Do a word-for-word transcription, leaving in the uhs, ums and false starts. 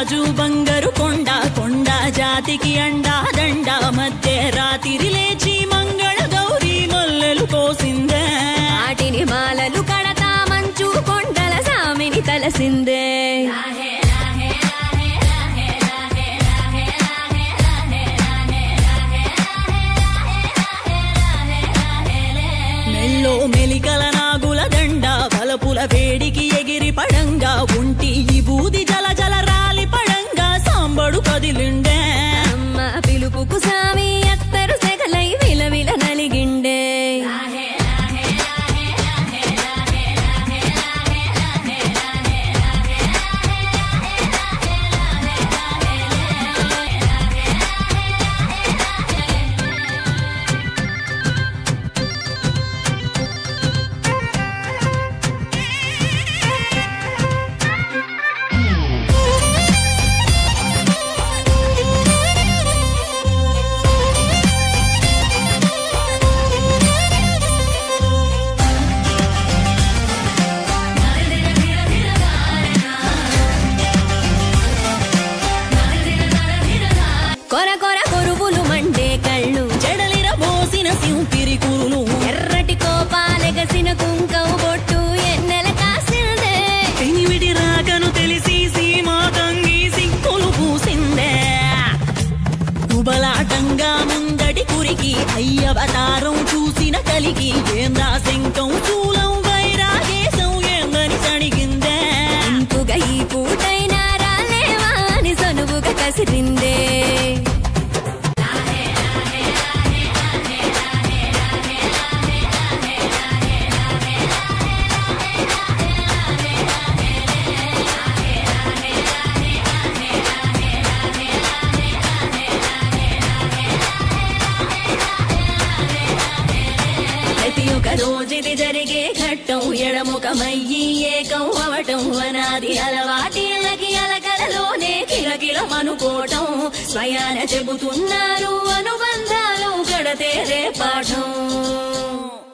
రాజు బంగారు కొండ కొండ జాతికి అండా దండ మధ్య రాత్రి లేచి మంగళ గౌరీ మల్లెలు కోసిందే వాటిని మాలలు కడతా మంచు కొండల సామిని తలసిందే మెల్లో మెలికల నాగుల దండ బలపుల వేడికి ఎగిరి పడంగా ఉంటి ఈ బూది జల జల రాలి పడంగా సాంబడు కదిలిండే అమ్మ పిలుపుకు సామి అత్తరు సెగలై విలవిల నలిగిండే కొర కొర కొరువులు మండే కళ్ళు చెడలిర బోసిన సింపిరి కురులు ఎర్రటి కోపాలెగసిన కుంకం బొట్టు ఎన్నెల కాసిందే పెనివిడి రాకను తెలిసి సీమా తంగి సిక్కులు పూసిందే కుబలాటంగా ముందటి కురికి అయ్యవతారం చూసిన కలిగి ఏందా శంకం చూలం వైరాగేశం ఏందని సణిగిందే ఇంపుగా ఈ పూటైనా రాలేవా అని సనువుగా కసిరిందే ప్రతి ఒక్క రోజుది జరిగే ఘట్టం ఎడముఖమయ్యి ఏకం అవటం అనాది అలవాటిళ్ళకి అలకలలోనే కిలకిలమనుకోవటం స్వయాన చెబుతున్నారు అనుబంధాలు కడతేరే పాఠం.